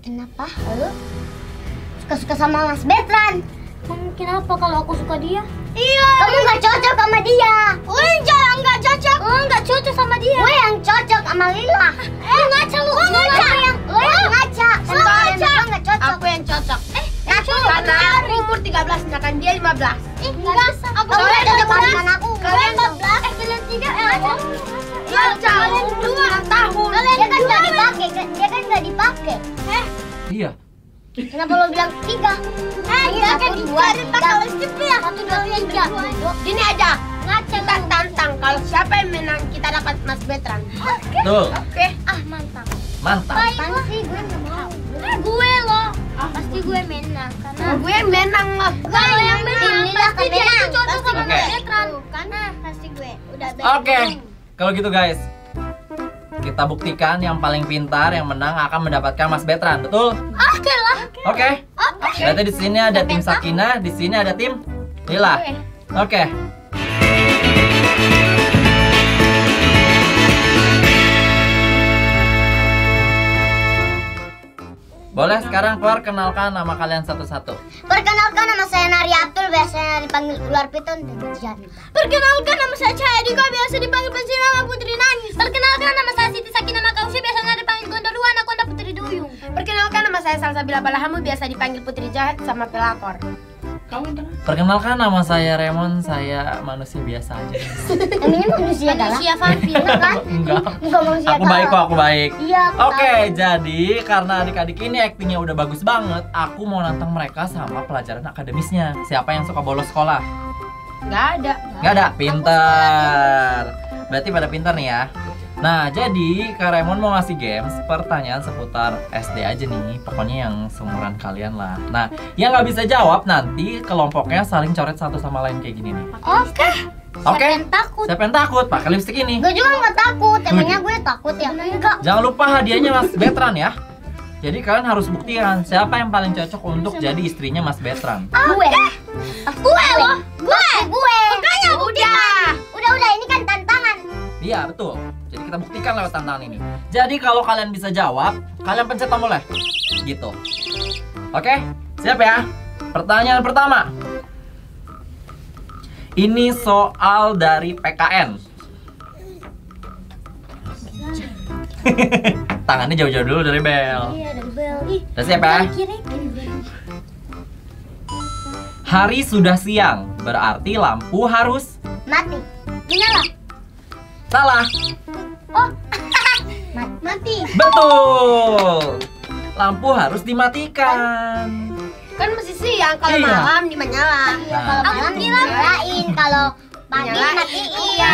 Kenapa lu suka-suka sama Mas Betran? Kenapa kalau aku suka dia? Iya. Kamu nggak cocok sama dia. Nggak cocok. Nggak cocok sama dia. Gue yang cocok sama Lila. Ngaca lu. Ngaca. Lo yang ngaca. Nggak cocok. Aku yang cocok. Karena aku umur 13, sedangkan dia 15. Enggak. Aku nggak cocok sama aku. Kalian 14. Kalian 3. Ya, kalian 2 tahun. Dia kan nggak dipakai. Dia kan nggak dipakai. Iya. Kenapa lo bilang 3? Dia kan dua, dipakai oleh Steve ya. 1, 2, 3. Gini aja. Kita tantang kalau siapa yang menang kita dapat Mas Betran. Tuh. Oke. Mantap. Mantap. Apaan sih? Gue nggak mau. Gue loh. Pasti gue menang karena Gue yang menang loh. kalau yang menang Lila pasti kan dia menang. itu cocok sama Oke. Mas Betran. Karena pasti gue udah Oke. Kalau gitu guys, kita buktikan yang paling pintar yang menang akan mendapatkan Mas Betran, betul? Oke lah. Oke. Berarti di sini ada tim Sakinah, di sini ada tim Lila. Oke. Boleh sekarang perkenalkan nama kalian satu-satu. Perkenalkan, nama saya Nari Abdul, biasanya dipanggil ular piton dan Jan. Perkenalkan, nama saya Cahaya Dika, biasa dipanggil Pensilama Putri Nangis. Perkenalkan, nama saya Siti Sakinah Makausi, biasanya dipanggil Gondorua Anaconda Putri Duyung. Perkenalkan, nama saya Salsabila Balahamu, biasa dipanggil Putri Jahat sama pelakor. Perkenalkan nama saya Remon, saya manusia biasa aja. Namanya manusia galak. Manusia vampir. Kan? Enggak. Bukan manusia Aku baik kok, aku baik. Iya, aku Oke, tahu. jadi karena adik-adik ini aktingnya udah bagus banget, aku mau nantang mereka sama pelajaran akademisnya. Siapa yang suka bolos sekolah? Nggak ada. Nggak ada? Pinter. Berarti pada pinter nih ya. Nah, jadi Kak Raymond mau ngasih games pertanyaan seputar SD aja nih. Pokoknya yang seumuran kalian lah. Nah, yang nggak bisa jawab nanti kelompoknya saling coret satu sama lain kayak gini nih. Oke. Oke? yang takut? Siapa yang takut? Pakai lipstick ini. Gue juga nggak takut. Emangnya gue takut ya? Enggak. Jangan lupa hadiahnya Mas Betran ya. Jadi kalian harus buktikan siapa yang paling cocok untuk jadi istrinya Mas Betran. Gue. Gue loh. Gue. Makanya Udah, ini kan tantangan. Iya, betul. Jadi kita buktikan lewat tantangan ini. Jadi kalau kalian bisa jawab, kalian pencet tombol ya. Gitu. Oke, siap ya? Pertanyaan pertama. Ini soal dari PKN. Tangannya jauh-jauh dulu dari bel. Iya, dari bel. Ih, Udah siap ya? kiri. Hari sudah siang, berarti lampu harus Mati. Menyala. salah. Oh, Mati. Betul. Lampu harus dimatikan. Kan masih siang, kalau Iya. malam di menyala. Ya, kalau Nah. malam nyalain, kalau pagi Nyalain. matiin. Iya.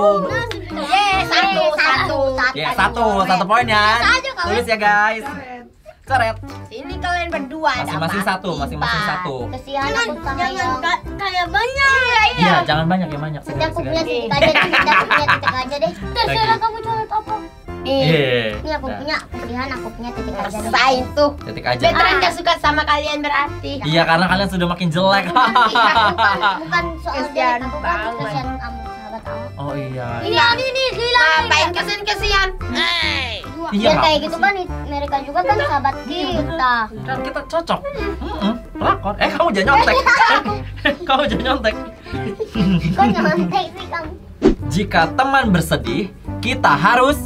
Satu Satu poin ya. aja, kawan. Tulis ya guys. Coret. Ini kalian berdua Masing-masing dapat satu, masing-masing empat. satu. Kesian aku sama yang. kayak banyak. Iya, jangan banyak ya banyak. Nanti aku punya titik aja deh. Nanti aku punya titik aja deh. Terserah kamu coret apa. Iya. Ini aku punya pilihan, aku punya titik aja deh. Rasain tuh. Titik aja. Betran gak suka sama kalian berarti. Iya, karena kalian sudah makin jelek. Bukan soal Kesian dia, aku kan banget. kesian kamu sahabat kamu. Oh iya. Ini hilang. Ngapain kesian-kesian? Iya. Biar kayak gitu kan mereka juga kan sahabat kita. Kan kita cocok. Pelakor. Kamu jangan nyontek. Kamu jangan nyontek. Kok nyontek sih kamu? Jika teman bersedih, kita harus.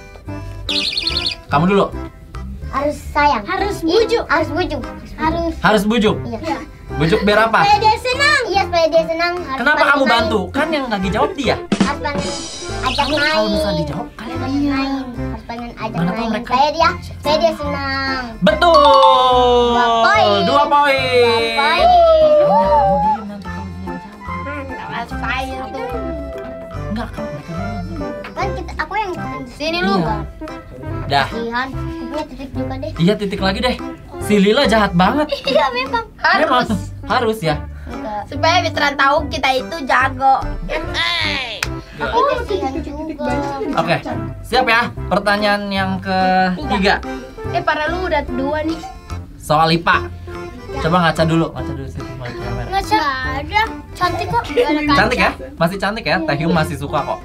Kamu dulu. Harus sayang. Harus Ih, bujuk. Harus bujuk. Harus bujuk. Iya. Bujuk biar apa? Supaya dia senang. Iya, supaya dia senang. Harus Kenapa kamu main. bantu? Kan yang lagi jawab dia. Harus pengen ajak Kalau main. bisa dijawab kalian. Pengen main. Harus pengen ajak Mana main. mereka? Supaya dia senang. Betul. 2 poin. 2 poin. Poin. Kamu diem nanti kalau dia jawab. Rasain tuh. Enggak, kamu mereka duluan. Kan aku yang Sini lu. Iya. Dah. kasihan. Aku punya titik juga deh. Iya, titik lagi deh. Si Lila jahat banget. Iya memang. Memang. Harus. Harus ya. Enggak. Supaya Betran tahu kita itu jago. Aku kasihan juga. Oke, siap ya. Pertanyaan yang ketiga. Para lu udah 2 nih. Soal IPA. Coba ngaca dulu situ balik kamera. Ngaca. Ada. Cantik kok. Gak ada kaca. Cantik ya? Masih cantik ya? Taehyung masih suka kok.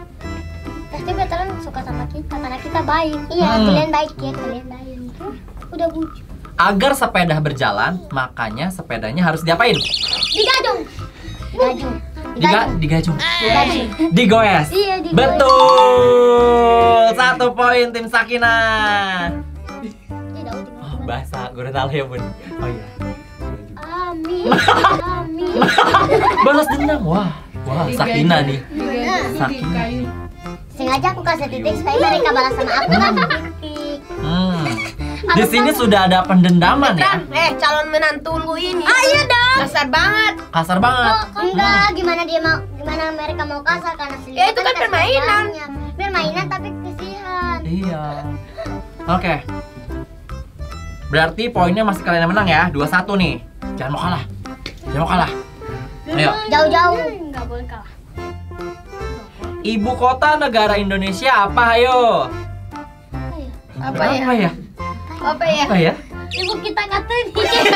Pasti veteran suka sama kita karena kita baik. Iya, Hmm. kalian baik ya, kalian baik. Udah bujuk. Agar sepeda berjalan, makanya sepedanya harus diapain? Digadung. Digajung. Digajung. Digajung. Digoes. Iya, digoes. Betul. 1 poin tim Sakinah. Tidak, Oh, bahasa Gorontalo ya, Bun. Oh iya. Amin. Amin. Balas dendam. Wah, Sakinah nih. Sakinah. Sengaja aku kasih titik supaya mereka balas sama aku kan. Titik. Di sini sudah ada pendendaman ya. Calon menantu lu ini. Iya dong. Kasar banget. Kasar banget. Enggak, gimana mereka mau kasar karena selingkuh. Ya, itu kan kasih permainan. sayangnya. Permainan tapi kasihan. Iya. Oke. Berarti poinnya masih kalian yang menang ya. 2-1 nih. Jangan mau kalah. Jangan mau kalah. Ayo. Jauh-jauh. Enggak boleh kalah. Ibu kota negara Indonesia apa? Ayo. Apa ya? Apa ya? Apa ya? Apa ya? Ibu kita katanya.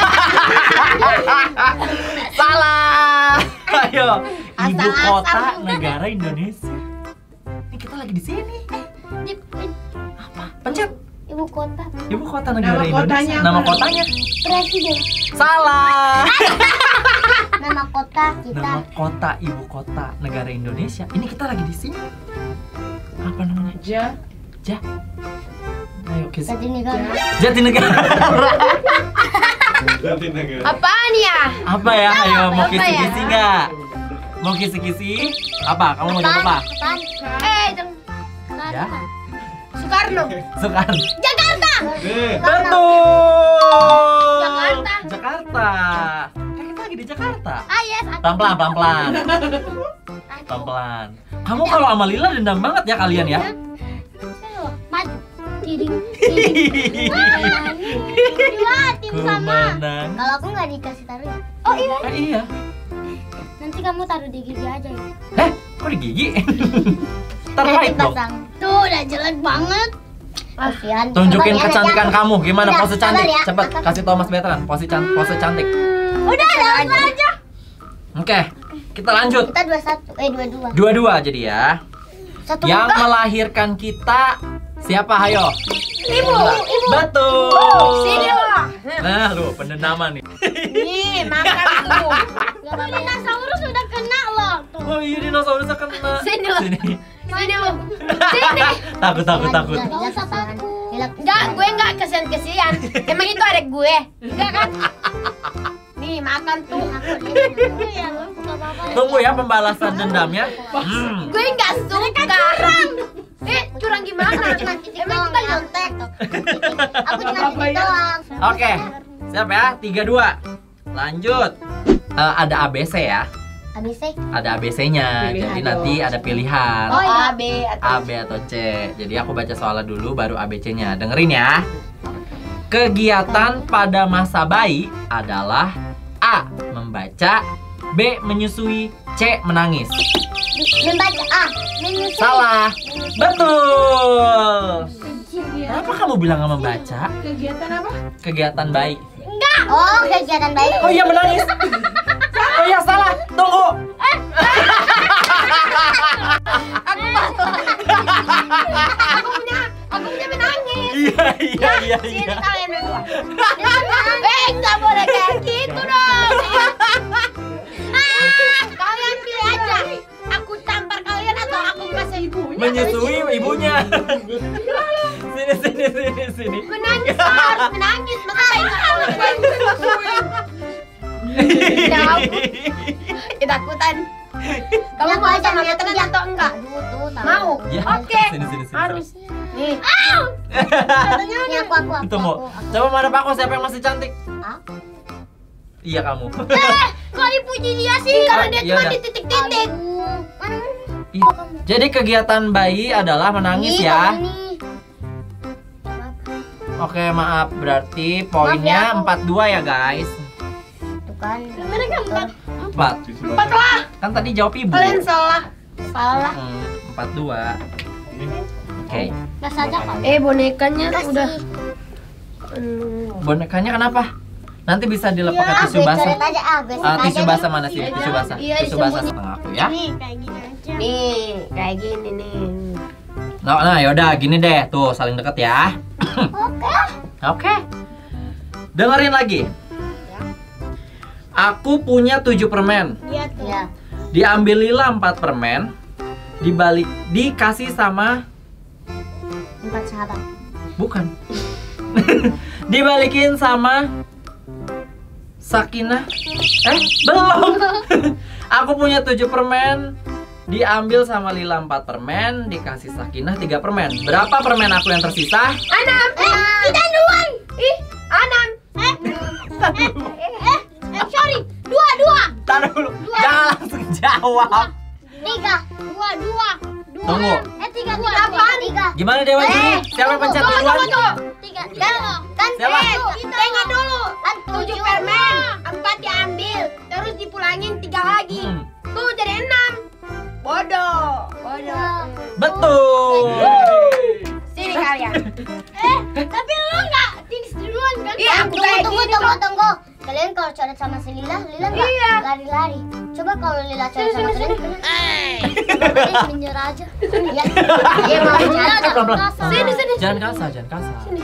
Salah. Ayo. Ibu Asal-asal kota udah. negara Indonesia. Ini kita lagi di sini. Apa? Pencet. Ibu kota. Ibu kota negara Nama Indonesia. kotanya Nama apa? kotanya. Presiden. Salah. Nama kota kita. Nama kota ibu kota negara Indonesia. Ini kita lagi di sini. Apa namanya? Ja. Ayo kis. Jatinegara. Jatinegara. Apaan ya? Apa ya? Ayo mau Apa ya? kisi-kisi nggak? Mau kisi-kisi? Apa? Kamu mau jawab apa? Apaan? Ya. Soekarno. Soekarno. Jakarta. Betul. Jakarta. Jakarta. Kan kita lagi di Jakarta. Ah yes. Pelan-pelan. Pelan-pelan. Kamu kalau sama Lila dendam banget ya kalian ya? Maju. Tiding. Dua tim Ku sama. menang. Kalau aku nggak dikasih taruh ya. Oh iya. Iya. Nanti kamu taruh di gigi aja ya. Kok di gigi? Terbaik dong. Dipasang. Tuh udah jelek banget. Kasihan. Tunjukin Coba ya, kecantikan Naya. kamu. Gimana Udah, pose sabar cantik? ya. Cepet kasih tau Mas Veteran. Pose cantik. Udah ada aja. Oke, kita lanjut. Kita 21, 22. 2-2 jadi ya. Satu Yang muka. melahirkan kita siapa? Hayo. Ibu. Betul. Sini loh. Nah, lu pendendaman nih. Nih, makan tuh. Dinosaurus udah kena loh. Tuh. Oh iya, dinosaurus kena. Sini loh. Sini. Sini lu. Sini. Takut. Gak usah takut. Enggak, gue enggak kesian-kesian. Emang itu adek gue. Enggak kan? Nih, makan tuh. Iya, lu buka apa-apa. Tunggu ya pembalasan dendamnya. Gue enggak suka. Curang gimana? Emang kita nyontek. Aku cuma titik doang. Oke, siap ya? 3-2. Lanjut. Ada ABC ya. ABC. Ada ABC-nya. Jadi nanti ada pilihan. Oh, A, B, atau A, B atau C. Jadi aku baca soalnya dulu baru ABC-nya. Dengerin ya. Kegiatan pada masa bayi adalah A. Membaca, B. Menyusui, C. Menangis. Membaca. Menyusui. Salah. Betul. Kenapa kamu bilang nggak membaca? Kegiatan apa? Kegiatan bayi. Oh, kegiatan baik. Oh iya menangis. Oh iya salah. Tunggu. aku punya menangis. Iya. Sini kalian berdua. Enggak boleh kayak gitu dong. Kalian pilih aja. Aku tampar kalian atau aku kasih ibunya. Menyusui ibunya. Sini. Menangis harus menangis. Masa ketakutan. Kamu mau sama veteran atau enggak? Mau. Ya, Oke. Sini. Harus. Nih. Ini aku. Tunggu. Coba mana Pak, siapa yang masih cantik? Aku. Iya kamu. Kok dipuji dia sih? Karena dia Iya cuma dah. di titik-titik. Iya. Jadi kegiatan bayi adalah menangis ya. Oke, maaf. Berarti poinnya 4-2 ya, guys. Tuh kan. Mereka 4. 4 lah. Kan tadi jawab ibu. Kalian salah. 4-2. Oke. Gas aja kok. Bonekanya udah. Bonekanya kenapa? Nanti bisa dilepas ke tisu Gue basah. coret aja. Gue Tisu basah mana sih? Tisu basah. Iya, Tisu basah disembunyi. setengah aku ya. Nih, kayak gini aja. Nih, kayak gini nih. Nah, yaudah gini deh. Tuh, saling deket ya. Oke. Dengerin lagi. Aku punya 7 permen. Iya tuh. Ya. Diambil Lila 4 permen. Dikasih sama 4 sahabat. bukan. Dibalikin sama Sakinah. Belum. Aku punya 7 permen. Diambil sama Lila 4 permen, dikasih Sakinah 3 permen. Berapa permen aku yang tersisa? 6. Kita duluan. Ih, 6. Sorry. 2. Taruh dulu. Jangan langsung jawab. 3. 2. Tunggu. 3. Apaan? 3. Gimana Dewa Juni? Siapa yang pencet duluan? 3. Kan Siapa? Tengok dulu. Kan 7 permen, 4 diambil, terus dipulangin 3 lagi. Tuh jadi 6. Bodoh. Betul. Sini kalian. Tapi lu nggak finish duluan kan? Iya, aku kayak gini kok. Tunggu. Kalian kalau coret sama si Lila nggak Iya. lari-lari. Coba kalau Lila coret sama si Lila, Berarti menyerah aja. ya. Iya, mau Jangan Pelan-pelan. Sini. Jangan kasar, jangan kasar. Sini.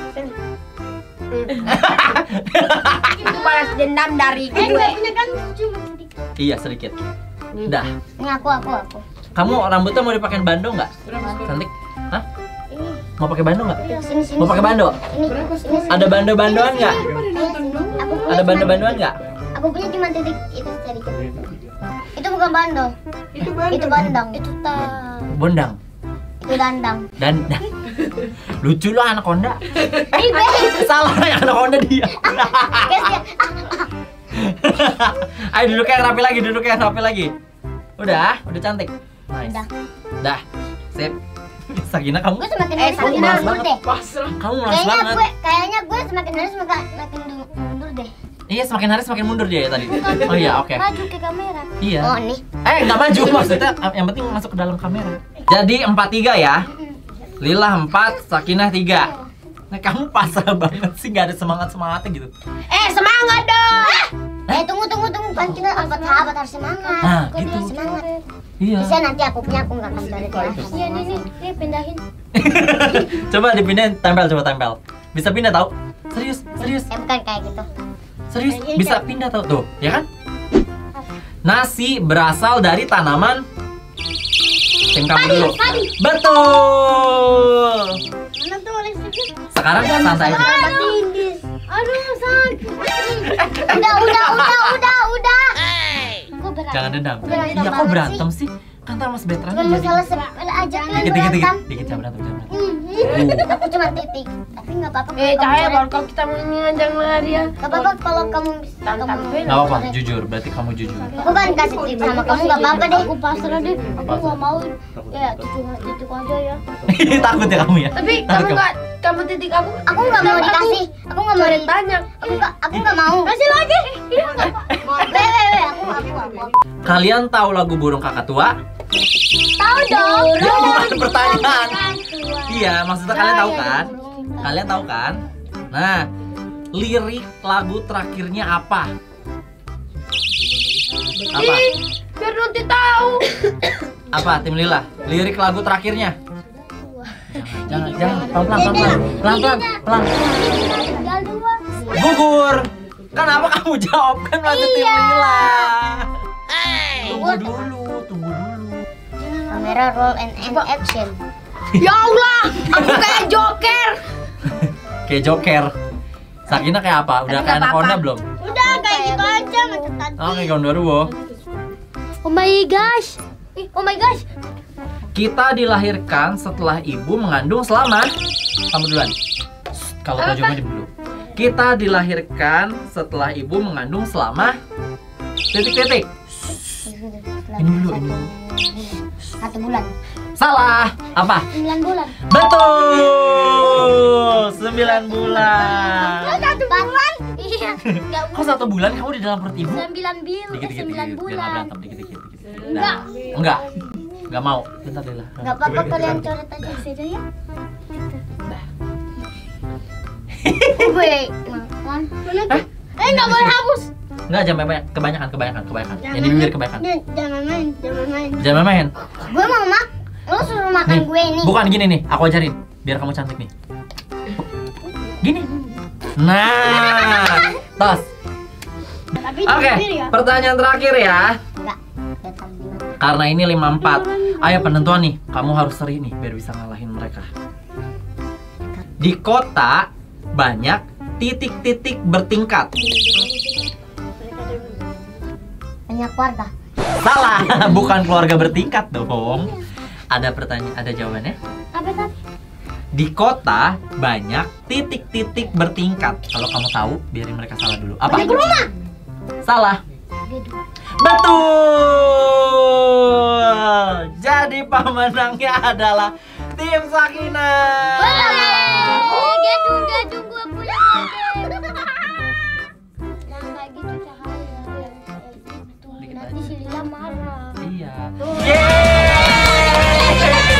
Itu balas dendam dari gue. Punya kan cuma sedikit. Iya, sedikit. Dah. Ini aku. Kamu rambutnya mau dipakein bando nggak? Cantik. Hah? Mau pakai bando nggak? Sini. Mau pakai bando? Ini. Ada bando-bandoan nggak? Aku punya Ada bando-bandoan nggak? Aku punya cuma titik itu sedikit. Itu bukan bando. Itu bandang. Itu Bondang. Itu dandang. Dan lucu lo anak Honda. Ibe. Salah yang anak Honda dia. Guys ya. Ayo duduk yang rapi lagi. Udah cantik. Nice. Dah. Sip. Sakinah kamu. Gue semakin Eh, hari kamu semakin malas mundur banget. deh. Kamu malas banget. Kayaknya gue semakin hari semakin mundur deh. Iya, semakin hari semakin mundur dia ya tadi. Oh iya, oke. Maju ke kamera. Iya. Oh nih. Nggak maju maksudnya. Yang penting masuk ke dalam kamera. Jadi 4-3 ya. Lila 4, Sakinah 3. Nah, kamu pasrah banget sih, nggak ada semangatnya gitu. Semangat dong. Tunggu. Kan kita 4 sahabat harus semangat. Nah, Kok gitu. dia semangat. Iya. Bisa nanti aku punya aku nggak akan coret ya. Iya nih pindahin. Coba dipindahin, tempel. Bisa pindah tau? Serius. Bukan kayak gitu. Serius, bisa pindah tau tuh, ya kan? Nasi berasal dari tanaman. Tim kamu dulu. Betul. Mana tuh listriknya? Sekarang santai aja. Aduh sakit. Udah. Gue berat. Jangan dendam. Berantem Iya, kok banget berantem sih? Kan ntar mas veteran Bukan jadi. masalah sepele aja kan Dikit. berantem. Dikit jangan berantem. Aku cuma titik. Tapi nggak apa-apa. Cahaya baru kalau kita mengingat lari ya. Nggak apa-apa kalau kamu bisa. Tantangan. Gak apa-apa, jujur. Berarti kamu jujur. Aku kan kasih trik sama kamu nggak apa-apa deh. Aku pasrah deh. Aku nggak mau. Ya titik aja ya. Takut ya kamu ya? Tapi Takut kamu titik aku. Aku nggak mau dikasih. Aku nggak mau Coret banyak. Aku nggak mau. Kasih lagi. Iya nggak Aku. Kalian tahu lagu Burung Kakatua? tahu dong. Ya, bukan pertanyaan. Iya, maksudnya kalian tahu kan? Kalian tahu kan? Nah, lirik lagu terakhirnya apa? Apa? Biar nanti tahu. Apa tim Lila? Lirik lagu terakhirnya? Jangan, pelan. Gugur. Kenapa kamu jawab kan masih tim Lila? Tunggu dulu. Kamera roll and action. Ya Allah, aku kayak Joker. Kayak Joker. Sakinah kayak apa? Udah Tapi kayak nggak anak Honda apa-apa. belum? Udah kayak gitu aja macam tadi. Oke, Gondoruo. Oh my gosh. Oh my gosh. Kita dilahirkan setelah ibu mengandung selama. Kamu duluan. Kalau kau jawabnya dulu. Kita dilahirkan setelah ibu mengandung selama. Titik. Ini dulu. 1 bulan. Salah. Apa? 9 bulan. Betul. 9 bulan. 1 bulan. Iya. Enggak Kok 1 bulan kamu di dalam perut ibu? 9 Dikit. 9 Biar nggak bulan. berantem. Dikit. Enggak. Enggak. Enggak mau. Bentar Lila. Nggak apa-apa kalian coret aja. Saja ya. Gue makan. Enggak boleh hapus. Enggak, jangan banyak. Kebanyakan. Yang di bibir kebanyakan. Jangan main. Jangan main. Gue mau lo suruh makan Nih, gue ini. bukan gini nih, aku ajarin biar kamu cantik nih. Gini. Nah, tos. Tapi Oke, pertanyaan terakhir ya. Enggak. Beton gimana? Karena ini 5-4. Ayo penentuan nih, kamu harus seri nih biar bisa ngalahin mereka. Di kota banyak titik-titik bertingkat. Banyak keluarga. Salah, bukan keluarga bertingkat dong. Ada pertanyaan, ada jawabannya? Apa tadi? Di kota banyak titik-titik bertingkat. Kalau kamu tahu, biarin mereka salah dulu. Apa? Salah. Betul. Jadi pemenangnya adalah tim Sakinah. Gadung gua pulang. Jangan kayak gitu Cahaya. Nanti si Lila marah. Iya. Yeay.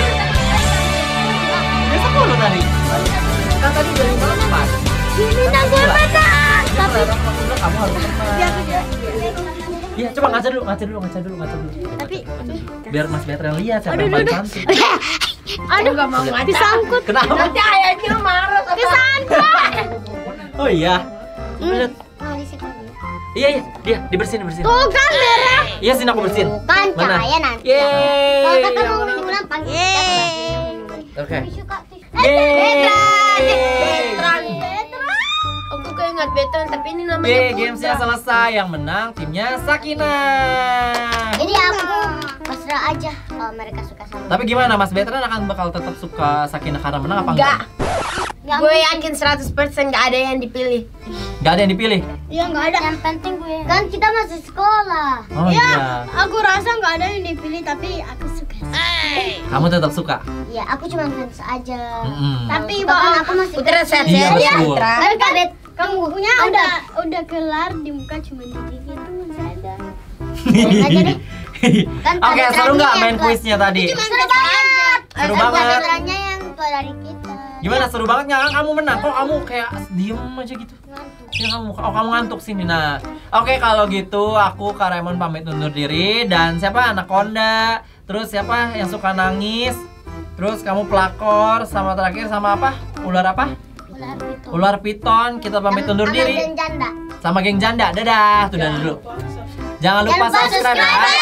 Dia 10 tadi. Kan tadi dari 4. Ini gue menang. Tapi kamu harus menang. Iya, coba ngaca dulu. Tapi Biar Mas Betren lihat siapa yang paling cantik. Aduh, gak mau ngaca. disangkut. Kenapa? Nanti ayahnya marah sama Oh iya. Lihat. Nah, di situ. Iya, dia dibersihin. Tuh kan merah. Iya, sini aku bersihin. Kan Mana? Cahaya nanti. Yeay. Kalau kata mau minum panggil. Oke. Suka tuh. Betran. Aku keinget Betran, tapi ini namanya Yeay, gamesnya selesai. Yang menang timnya Sakinah. Jadi aku pasrah aja kalau mereka suka sama. Tapi gimana, Mas Betran akan bakal tetap suka Sakinah karena menang apa Enggak. Nggak Gue mungkin. yakin 100% gak ada yang dipilih. Gak ada yang dipilih? Iya nggak ada. Yang penting gue. Kan kita masih sekolah. Oh iya. Aku rasa nggak ada yang dipilih tapi aku suka. Kamu tetap suka? Ya, aku cuma fans aja. Mm-mm. Tapi Suka kan aku masih. Putra sehat Iya, ya, betul. Putra. Tapi kabet kamu Punya udah kelar di muka cuma gigi gitu masih ada. aja deh. Kan Oke, Betran seru nggak yang main tua. kuisnya tadi? Seru banget. Seru Kan banget. Betrannya yang tua dari kita. Gimana, seru banget nggak? Kamu menang, kok kamu kayak diem aja gitu? Ngantuk. Sini kamu, kamu ngantuk sini. Nah, oke kalau gitu aku Kak Raymond pamit undur diri. Dan siapa? Anaconda. Terus siapa yang suka nangis? Terus kamu pelakor. Sama terakhir sama apa? Ular apa? Ular piton. Ular piton. Kita pamit undur Sama diri. geng janda. Sama geng janda. Dadah. Tuh dadah dulu. Jangan lupa subscribe ya. Jangan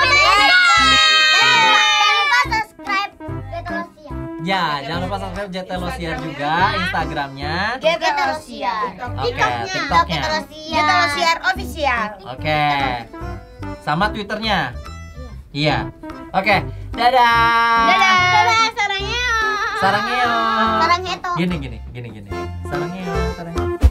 lupa subscribe Betolosia. Ya, jangan lupa subscribe Jetelosiar juga Instagramnya. Betolosia. Oke, TikToknya. Betolosia official. Oke. Sama Twitternya. Iya. Oke. Dadah. Dadah sarangnya. Sarangnya. Sarang heto. Gini. Sarangnya.